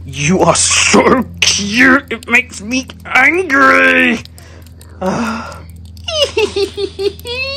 You are so cute, it makes me angry!